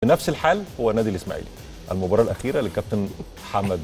بنفس الحال هو نادي الاسماعيلي. المباراه الاخيره للكابتن محمد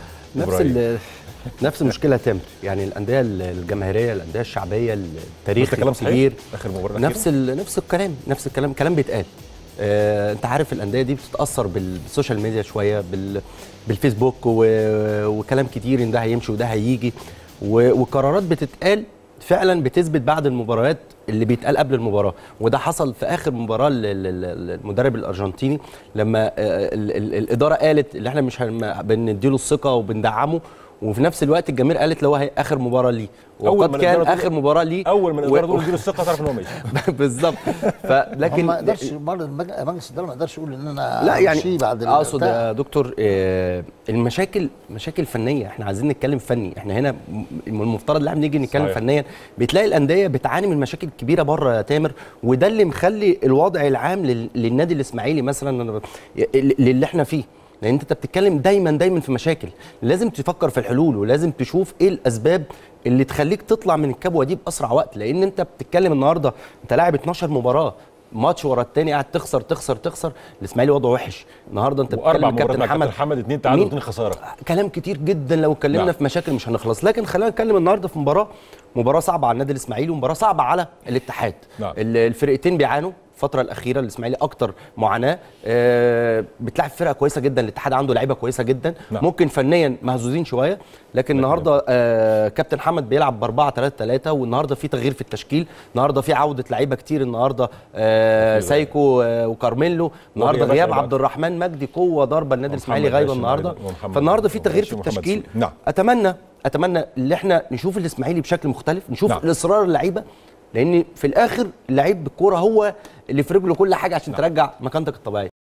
نفس المشكله تامر، يعني الانديه الجماهيريه، الانديه الشعبيه، التاريخ الكبير، اخر مباراه نفس الكلام كلام بيتقال. انت عارف الانديه دي بتتاثر بالسوشيال ميديا شويه، بالفيسبوك وكلام كتير ان ده هيمشي وده هيجي، وقرارات بتتقال فعلا بتثبت بعد المباريات اللي بيتقال قبل المباراه. وده حصل في اخر مباراه للمدرب الارجنتيني لما الاداره قالت اللي احنا مش بنديله الثقه وبندعمه، وفي نفس الوقت الجماهير قالت لو هي اخر مباراه ليه، وقد كان اخر مباراه ليه. اول ما الاداره تقول نديله الثقه تعرف ان هو ماشي. بالظبط. لكن ما يقدرش برضه مجلس الاداره ما يقدرش يقول ان انا لا يعني بعد اقصد يا دكتور المشاكل مشاكل فنيه، احنا عايزين نتكلم فني، احنا هنا المفترض ان احنا نيجي نتكلم صحيح. فنيا بتلاقي الانديه بتعاني من مشاكل كبيره بره يا تامر، وده اللي مخلي الوضع العام للنادي الاسماعيلي مثلا اللي احنا فيه، لان انت بتتكلم دايما في مشاكل، لازم تفكر في الحلول ولازم تشوف ايه الاسباب اللي تخليك تطلع من الكبوه دي باسرع وقت. لان انت بتتكلم النهارده انت لاعب 12 مباراه ماتش ورا الثاني قاعد تخسر. الاسماعيلي وضعه وحش النهارده. انت بتتكلم كابتن محمد 2 تعادل 2 خساره، كلام كتير جدا لو اتكلمنا في مشاكل مش هنخلص. لكن خلينا نتكلم النهارده في مباراه صعبه على النادي الاسماعيلي ومباراه صعبه على الاتحاد. الفرقتين بيعانوا الفترة الأخيرة، الإسماعيلي أكتر معاناة. بتلعب فرقة كويسة جدا، الاتحاد عنده لعيبة كويسة جدا. ممكن فنيا مهزوزين شوية، لكن النهارده كابتن حمد بيلعب ب4-3-3، والنهارده في تغيير في التشكيل، النهارده في عودة لعيبة كتير، النهارده سايكو وكارميلو، النهارده غياب عبد الرحمن مجدي، قوة ضربة النادي الإسماعيلي غايبة النهارده، فالنهارده في تغيير في التشكيل. أتمنى ان احنا نشوف الإسماعيلي بشكل مختلف، نشوف الإصرار اللعيبة، لان في الاخر اللعيب بالكوره هو اللي في رجله كل حاجه عشان ترجع مكانتك الطبيعيه.